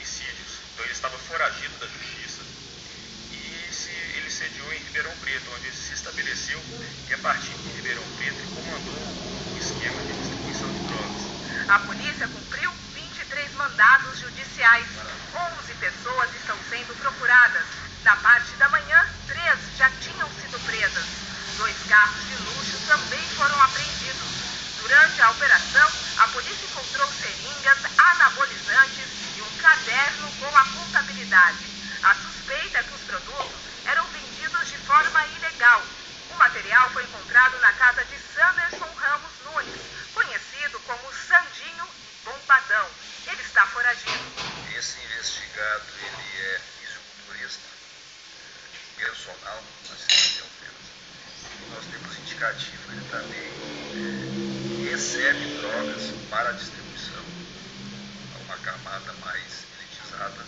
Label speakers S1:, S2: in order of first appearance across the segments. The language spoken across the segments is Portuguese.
S1: homicídios. Então ele estava foragido da justiça e ele sediou em Ribeirão Preto, onde ele se estabeleceu, e a partir de Ribeirão Preto ele comandou o esquema de distribuição de drogas.
S2: A polícia cumpriu 23 mandados judiciais. 11 pessoas estão sendo procuradas. Na parte da manhã, 3 já tinham sido presas. 2 carros de luxo também foram apreendidos. Durante a operação, a polícia encontrou seringas, anabolizantes e um caderno com a contabilidade. A suspeita é que os produtos eram vendidos de forma ilegal. O material foi encontrado na casa de Sanderson Ramos Nunes, conhecido como Sandinho e Bombadão. Ele está foragido.
S3: Esse investigado, ele é fisiculturista, personal na cidade de Alfenas. Nós temos indicativo, ele também recebe drogas para distribuição a uma camada mais elitizada.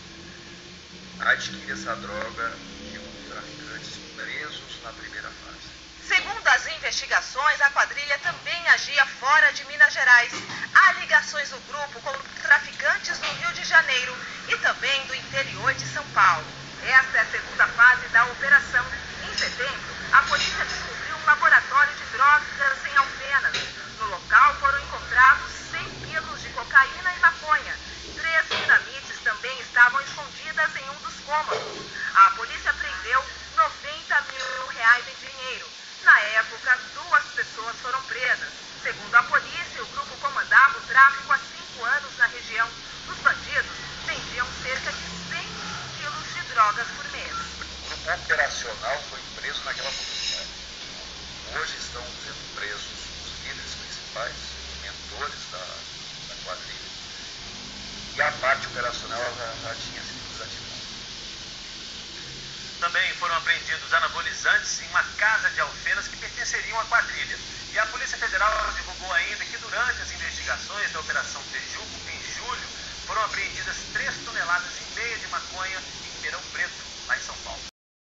S3: Adquire essa droga de traficantes presos na primeira fase.
S2: Segundo as investigações, a quadrilha também agia fora de Minas Gerais. Há ligações do grupo com traficantes do Rio de Janeiro e também do interior de São Paulo. Esta é a segunda fase da operação. Em setembro, a polícia descobriu um laboratório de drogas em Alfenas. No local foram encontrados 100 quilos de cocaína e maconha. 3 dinamites também estavam escondidas em um dos cômodos. A polícia prendeu 90 mil reais em dinheiro. Na época, 2 pessoas foram presas. Segundo a polícia, o grupo comandava o tráfico há 5 anos na região. Os bandidos vendiam cerca de 100 quilos de drogas por mês.
S3: O grupo operacional foi preso naquela oportunidade. Hoje estão sendo presos os líderes principais, os mentores da quadrilha. E a parte operacional já tinha sido desativada.
S4: Também foram apreendidos anabolizantes em uma casa de Alfenas que pertenceriam à quadrilha. E a Polícia Federal divulgou ainda que durante as investigações da Operação Tejuco, em julho, foram apreendidas 3,5 toneladas de maconha em Ribeirão Preto, lá em São Paulo.